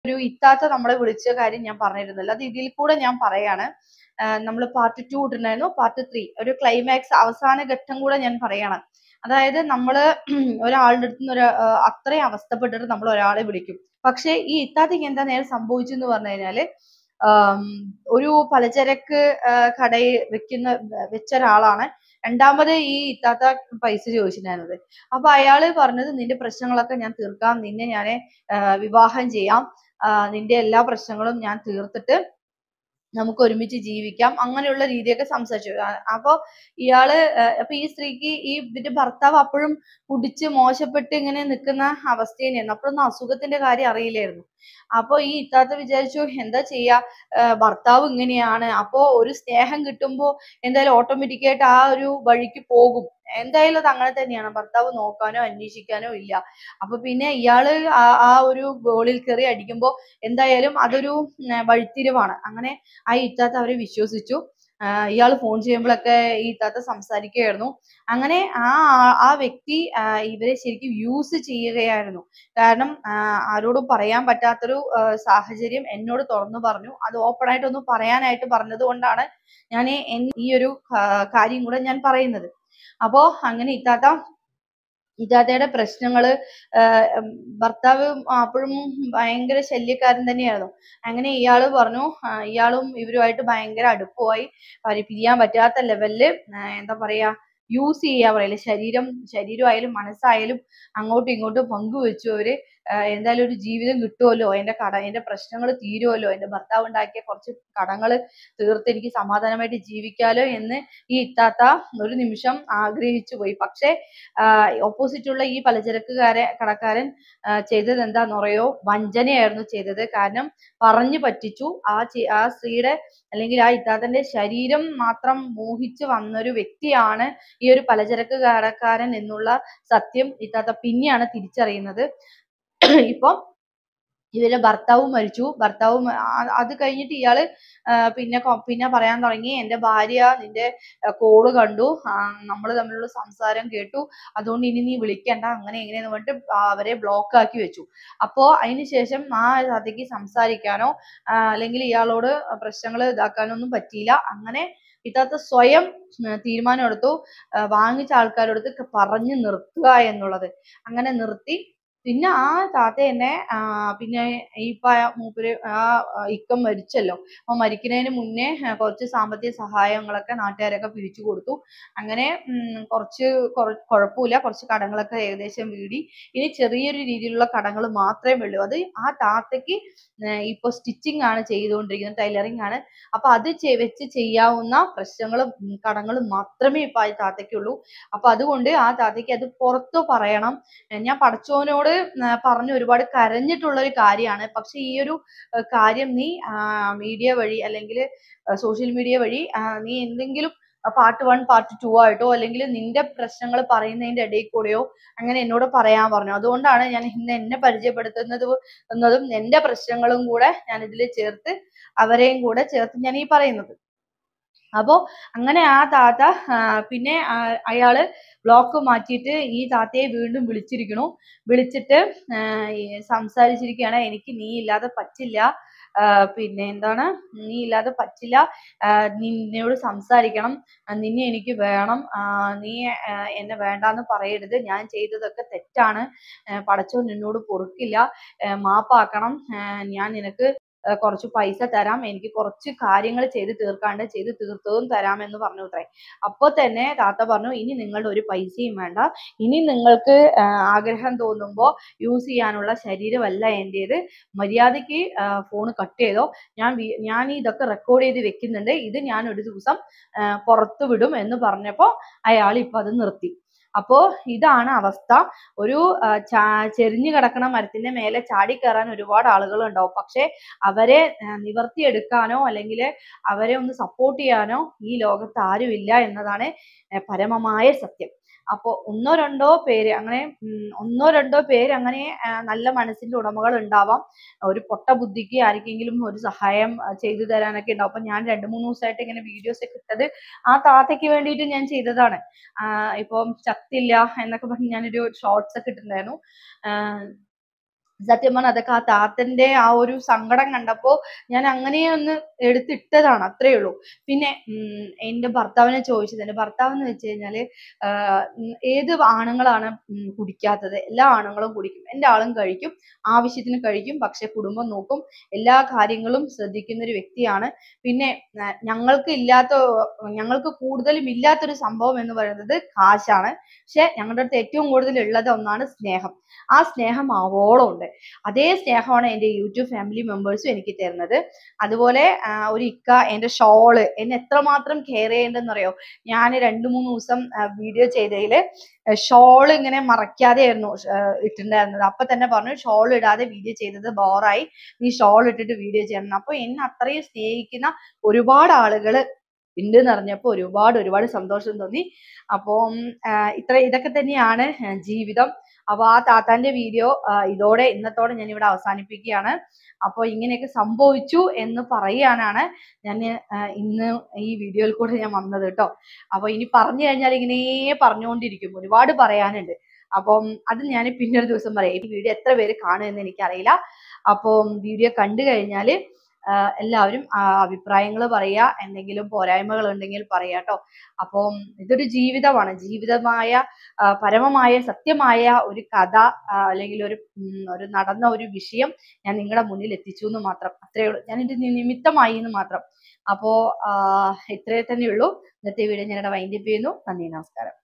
ഒരു ഇത്താത്ത നമ്മളെ വിളിച്ച കാര്യം ഞാൻ പറഞ്ഞിരുന്നല്ലോ, അത് ഇതിൽ കൂടെ ഞാൻ പറയാണ്. നമ്മൾ പാർട്ട് 2 ഇട്ടിട്ടുണ്ടായിരുന്നു, പാർട്ട് 3 ഒരു ക്ലൈമാക്സ് അവസാന ഘട്ടം കൂടെ ഞാൻ പറയാണ്. അതായത് നമ്മള് ഒരാളുടെ അടുത്ത് അത്രയും അവസ്ഥപ്പെട്ടിട്ട് നമ്മൾ ഒരാളെ വിളിക്കും. പക്ഷെ ഈ ഇത്താത്തയ്ക്ക് എന്താ നേരെ സംഭവിച്ചു എന്ന് പറഞ്ഞു കഴിഞ്ഞാല്, ഒരു പലചരക്ക് കടയിൽ വെച്ച ഒരാളാണ് രണ്ടാമത് ഈ ഇത്താത്ത പൈസ ചോദിച്ചിട്ടുണ്ടായിരുന്നത്. അപ്പൊ അയാള് പറഞ്ഞത്, നിന്റെ പ്രശ്നങ്ങളൊക്കെ ഞാൻ തീർക്കാം, നിന്നെ ഞാൻ വിവാഹം ചെയ്യാം, നിന്റെ എല്ലാ പ്രശ്നങ്ങളും ഞാൻ തീർത്തിട്ട് നമുക്ക് ഒരുമിച്ച് ജീവിക്കാം, അങ്ങനെയുള്ള രീതിയൊക്കെ സംസാരിച്ചു. അപ്പൊ ഇയാള് അപ്പൊ ഈ സ്ത്രീക്ക് ഈ ഇതിന്റെ ഭർത്താവ് അപ്പോഴും കുടിച്ച് മോശപ്പെട്ട് ഇങ്ങനെ നിൽക്കുന്ന അവസ്ഥ തന്നെയായിരുന്നു. അപ്പോഴൊന്നും അസുഖത്തിന്റെ കാര്യം അറിയില്ലായിരുന്നു. അപ്പൊ ഈ ഇത്താത്ത വിചാരിച്ചു എന്താ ചെയ്യാ, ഭർത്താവ് ഇങ്ങനെയാണ്, അപ്പൊ ഒരു സ്നേഹം കിട്ടുമ്പോ എന്തായാലും ഓട്ടോമാറ്റിക്കായിട്ട് ആ ഒരു വഴിക്ക് പോകും. എന്തായാലും അത് അങ്ങനെ തന്നെയാണ്, ഭർത്താവ് നോക്കാനോ അന്വേഷിക്കാനോ ഇല്ല. അപ്പൊ പിന്നെ ഇയാള് ആ ഒരു ഗോളിൽ കയറി അടിക്കുമ്പോ എന്തായാലും അതൊരു വഴിത്തിരിവാണ്. അങ്ങനെ ആ ഇത്താത്ത അവരെ വിശ്വസിച്ചു. ഇയാൾ ഫോൺ ചെയ്യുമ്പോഴൊക്കെ ഈ ഇത്താത്ത സംസാരിക്കുകയായിരുന്നു. അങ്ങനെ ആ വ്യക്തി ഇവരെ ശരിക്കും യൂസ് ചെയ്യുകയായിരുന്നു. കാരണം ആരോടും പറയാൻ പറ്റാത്തൊരു സാഹചര്യം എന്നോട് തുറന്നു പറഞ്ഞു. അത് ഓപ്പൺ ആയിട്ടൊന്ന് പറയാനായിട്ട് പറഞ്ഞത് കൊണ്ടാണ് ഞാൻ ഈ ഒരു കാര്യം കൂടെ ഞാൻ പറയുന്നത്. അപ്പോ അങ്ങനെ ഇത്താത്തയുടെ പ്രശ്നങ്ങള്, ഭർത്താവ് അപ്പോഴും ഭയങ്കര ശല്യക്കാരൻ തന്നെയായിരുന്നു. അങ്ങനെ ഇയാള് പറഞ്ഞു, ഇയാളും ഇവരുമായിട്ട് ഭയങ്കര അടുപ്പമായി, അവര് പിരിയാൻ പറ്റാത്ത ലെവലില് എന്താ പറയാ യൂസ് ചെയ്യാ പറയില്ലേ, ശരീരമായാലും മനസ്സായാലും അങ്ങോട്ടും ഇങ്ങോട്ടും പങ്കുവെച്ചു അവര്. എന്തായാലും ഒരു ജീവിതം കിട്ടുമല്ലോ, എന്റെ പ്രശ്നങ്ങൾ തീരുമല്ലോ, എന്റെ ഭർത്താവ് ഉണ്ടാക്കിയ കുറച്ച് കടങ്ങൾ തീർത്ത് എനിക്ക് സമാധാനമായിട്ട് ജീവിക്കാലോ എന്ന് ഈ ഇത്താത്ത ഒരു നിമിഷം ആഗ്രഹിച്ചു പോയി. പക്ഷെ ഓപ്പോസിറ്റുള്ള ഈ കടക്കാരൻ ചെയ്തത് എന്താന്ന് പറയോ, വഞ്ചനയായിരുന്നു ചെയ്തത്. കാരണം പറഞ്ഞു പറ്റിച്ചു. ആ സ്ത്രീയുടെ അല്ലെങ്കിൽ ആ ഇത്താത്തന്റെ ശരീരം മാത്രം മോഹിച്ച് വന്നൊരു വ്യക്തിയാണ് ഈ ഒരു പലചരക്ക് കടക്കാരൻ എന്നുള്ള സത്യം ഇത്താത്ത പിന്നെയാണ് തിരിച്ചറിയുന്നത്. ഇപ്പം ഇവരുടെ ഭർത്താവും മരിച്ചു. അത് കഴിഞ്ഞിട്ട് ഇയാള് പിന്നെ പറയാൻ തുടങ്ങി, എന്റെ ഭാര്യ നിന്റെ കോള് കണ്ടു, നമ്മൾ തമ്മിലുള്ള സംസാരം കേട്ടു, അതുകൊണ്ട് ഇനി നീ വിളിക്കണ്ട, അങ്ങനെ എങ്ങനെയെന്ന് പറഞ്ഞിട്ട് അവരെ ബ്ലോക്ക് ആക്കി വെച്ചു. അപ്പോ അതിനുശേഷം ആ സതിക്ക് സംസാരിക്കാനോ അല്ലെങ്കിൽ ഇയാളോട് പ്രശ്നങ്ങൾ ഇതാക്കാനോ ഒന്നും പറ്റിയില്ല. അങ്ങനെ ഇത്താത്ത സ്വയം തീരുമാനം എടുത്തു, വാങ്ങിച്ച ആൾക്കാരോട് പറഞ്ഞു നിർത്തുക എന്നുള്ളത്. അങ്ങനെ നിർത്തി. പിന്നെ ആ താത്ത തന്നെ പിന്നെ മൂപ്പര് ഇക്കം മരിച്ചല്ലോ, അപ്പൊ മരിക്കുന്നതിന് മുന്നേ കുറച്ച് സാമ്പത്തിക സഹായങ്ങളൊക്കെ നാട്ടുകാരൊക്കെ പിരിച്ചു കൊടുത്തു. അങ്ങനെ കുറച്ച് കുഴപ്പമില്ല, കുറച്ച് കടങ്ങളൊക്കെ ഏകദേശം വീടി. ഇനി ചെറിയൊരു രീതിയിലുള്ള കടങ്ങൾ മാത്രമേ ഉള്ളൂ. അത് ആ താത്തയ്ക്ക് ഇപ്പൊ സ്റ്റിച്ചിങ് ആണ് ചെയ്തുകൊണ്ടിരിക്കുന്നത്, ടൈലറിങ് ആണ്. അപ്പൊ അത് വെച്ച് ചെയ്യാവുന്ന പ്രശ്നങ്ങളും കടങ്ങളും മാത്രമേ ഇപ്പൊ ആ താത്തയ്ക്കുള്ളൂ. അപ്പൊ അതുകൊണ്ട് ആ താത്തയ്ക്ക് അത് പുറത്തു പറയണം. ഞാൻ പടച്ചോനോട് പറഞ്ഞ് ഒരുപാട് കരഞ്ഞിട്ടുള്ള ഒരു കാര്യമാണ്. പക്ഷെ ഈ ഒരു കാര്യം നീ മീഡിയ വഴി അല്ലെങ്കിൽ സോഷ്യൽ മീഡിയ വഴി നീ എന്തെങ്കിലും പാർട്ട് 1 പാർട്ട് 2 ആയിട്ടോ അല്ലെങ്കിൽ നിന്റെ പ്രശ്നങ്ങൾ പറയുന്നതിന്റെ ഇടയിൽ കൂടെയോ അങ്ങനെ എന്നോട് പറയാൻ പറഞ്ഞു. അതുകൊണ്ടാണ് ഞാൻ ഇന്ന് എന്നെ പരിചയപ്പെടുത്തുന്നതും എന്റെ പ്രശ്നങ്ങളും കൂടെ ഞാൻ ഇതിൽ ചേർത്ത് അവരെയും കൂടെ ചേർത്ത് ഞാൻ ഈ പറയുന്നത്. അപ്പോ അങ്ങനെ ആ താത്ത പിന്നെ അയാള് ബ്ലോക്ക് മാറ്റിയിട്ട് ഈ താത്തയെ വീണ്ടും വിളിച്ചിട്ട് സംസാരിച്ചിരിക്കുകയാണ്. എനിക്ക് നീ ഇല്ലാതെ പറ്റില്ല, പിന്നെ എന്താണ്, നീ ഇല്ലാതെ പറ്റില്ല, നിന്നോട് സംസാരിക്കണം, നിന്നെ എനിക്ക് വേണം, നീ എന്നെ വേണ്ടാന്ന് പറയരുത്, ഞാൻ ചെയ്തതൊക്കെ തെറ്റാണ്, പടച്ചോൻ നിന്നോട് പൊറുക്കില്ല, മാപ്പാക്കണം, ഞാൻ നിനക്ക് കുറച്ച് പൈസ തരാം, എനിക്ക് കുറച്ച് കാര്യങ്ങൾ ചെയ്ത് തീർത്തതും തരാമെന്ന് പറഞ്ഞു അത്രേ. അപ്പൊ തന്നെ താത്ത പറഞ്ഞു, ഇനി നിങ്ങളുടെ ഒരു പൈസയും വേണ്ട, ഇനി നിങ്ങൾക്ക് ആഗ്രഹം തോന്നുമ്പോ യൂസ് ചെയ്യാനുള്ള ശരീരമല്ല എന്റേത്, മര്യാദയ്ക്ക് ഫോൺ കട്ട് ചെയ്തോ, ഞാൻ ഇതൊക്കെ റെക്കോർഡ് ചെയ്ത് വെക്കുന്നുണ്ട്, ഇത് ഞാൻ ഒരു ദിവസം പുറത്തു വിടും എന്ന് പറഞ്ഞപ്പോ അയാൾ ഇപ്പൊ അത് നിർത്തി. അപ്പോ ഇതാണ് അവസ്ഥ. ഒരു ചെരിഞ്ഞു കിടക്കണ മരത്തിന്റെ മേലെ ചാടി കയറാൻ ഒരുപാട് ആളുകൾ ഉണ്ടാവും. പക്ഷെ അവരെ നിവർത്തിയെടുക്കാനോ അല്ലെങ്കിൽ അവരെ ഒന്ന് സപ്പോർട്ട് ചെയ്യാനോ ഈ ലോകത്ത് ആരുമില്ല എന്നതാണ് പരമമായ സത്യം. അപ്പോ ഒന്നോ രണ്ടോ പേര് അങ്ങനെ നല്ല മനസ്സിന്റെ ഉടമകൾ ഉണ്ടാവാം. ഒരു പൊട്ട ബുദ്ധിക്ക് ആർക്കെങ്കിലും ഒരു സഹായം ചെയ്തു തരാനൊക്കെ ഉണ്ടാവും. അപ്പൊ ഞാൻ 2-3 ദിവസമായിട്ട് ഇങ്ങനെ വീഡിയോസ് ഒക്കെ ഇട്ടത് ആ താത്തയ്ക്ക് വേണ്ടിയിട്ട് ഞാൻ ചെയ്തതാണ്. ഇപ്പം ചത്തില്ല എന്നൊക്കെ പറഞ്ഞ് ഞാനൊരു ഷോർട്സ് ഒക്കെ ഇട്ടിട്ടുണ്ടായിരുന്നു. സത്യം പറഞ്ഞാൽ അതൊക്കെ ആ താത്തന്റെ ആ ഒരു സങ്കടം കണ്ടപ്പോ ഞാൻ അങ്ങനെ ഒന്ന് എടുത്തിട്ടതാണ്, അത്രേ ഉള്ളൂ. പിന്നെ എന്റെ ഭർത്താവിനെ ചോദിച്ചത്, എന്റെ ഭർത്താവ് എന്ന് വെച്ച് കഴിഞ്ഞാല് ഏത് ആണുങ്ങളാണ് കുടിക്കാത്തത്? എല്ലാ ആണുങ്ങളും കുടിക്കും, എന്റെ ആളും കഴിക്കും, ആവശ്യത്തിന് കഴിക്കും, പക്ഷെ കുടുംബം നോക്കും, എല്ലാ കാര്യങ്ങളും ശ്രദ്ധിക്കുന്ന ഒരു വ്യക്തിയാണ്. പിന്നെ ഞങ്ങൾക്ക് കൂടുതലും ഇല്ലാത്തൊരു സംഭവം എന്ന് പറയുന്നത് കാശാണ്. പക്ഷെ ഞങ്ങളുടെ അടുത്ത് ഏറ്റവും കൂടുതൽ ഉള്ളത് ഒന്നാണ് സ്നേഹം. ആ സ്നേഹം ആവോളം ഉണ്ട്. അതേ സ്നേഹമാണ് എൻ്റെ യൂട്യൂബ് ഫാമിലി മെമ്പേഴ്സും എനിക്ക് തരുന്നത്. അതുപോലെ ഒരു ഇക്ക എൻ്റെ ഷോള് എന്നെ എത്രമാത്രം കെയർ ചെയ്യേണ്ടതെന്നറിയോ? ഞാൻ 2-3 ദിവസം വീഡിയോ ചെയ്തതിൽ ഷോള് ഇങ്ങനെ മറയ്ക്കാതെ ആയിരുന്നു ഇട്ടിട്ടുണ്ടായിരുന്നത്. അപ്പൊ തന്നെ പറഞ്ഞു, ഷോൾ ഇടാതെ വീഡിയോ ചെയ്തത് ബോറായി, നീ ഷോൾ ഇട്ടിട്ട് വീഡിയോ ചെയ്യണം. അപ്പൊ എന്നെ അത്രയും സ്നേഹിക്കുന്ന ഒരുപാട് ആളുകൾ ഉണ്ടെന്ന് അറിഞ്ഞപ്പോൾ ഒരുപാട് സന്തോഷം തോന്നി. അപ്പം ഇതൊക്കെ തന്നെയാണ് ജീവിതം. അപ്പൊ ആ താത്താന്റെ വീഡിയോ ഇതോടെ ഇന്നത്തോടെ ഞാൻ ഇവിടെ അവസാനിപ്പിക്കുകയാണ്. അപ്പോൾ ഇങ്ങനെയൊക്കെ സംഭവിച്ചു എന്ന് പറയാനാണ് ഞാൻ ഇന്ന് ഈ വീഡിയോയിൽ കൂടെ ഞാൻ വന്നത് കേട്ടോ. അപ്പൊ ഇനി പറഞ്ഞു കഴിഞ്ഞാൽ ഇങ്ങനെ പറഞ്ഞുകൊണ്ടിരിക്കും, ഒരുപാട് പറയാനുണ്ട്. അപ്പം അത് ഞാൻ പിന്നെ ഒരു ദിവസം പറയാം. ഈ വീഡിയോ എത്ര പേര് കാണുമെന്ന് എനിക്കറിയില്ല. അപ്പം വീഡിയോ കണ്ടു കഴിഞ്ഞാൽ എല്ലാവരും അഭിപ്രായങ്ങൾ പറയുക, എന്തെങ്കിലും പോരായ്മകൾ ഉണ്ടെങ്കിൽ പറയാ ട്ടോ. അപ്പം ഇതൊരു ജീവിതമാണ്, ജീവിതമായ പരമമായ സത്യമായ ഒരു കഥ, അല്ലെങ്കിൽ ഒരു നടന്ന ഒരു വിഷയം ഞാൻ നിങ്ങളുടെ മുന്നിൽ എത്തിച്ചു എന്ന് മാത്രം, അത്രേ ഉള്ളൂ. ഞാൻ ഇതിന്റെ നിമിത്തമായി എന്ന് മാത്രം. അപ്പോ ഇത്രേ തന്നെ ഉള്ളൂ. ഇന്നത്തെ വീഡിയോ ഞാൻ ഇവിടെ വൈൻഡപ്പ് ചെയ്യുന്നു. നന്ദി, നമസ്കാരം.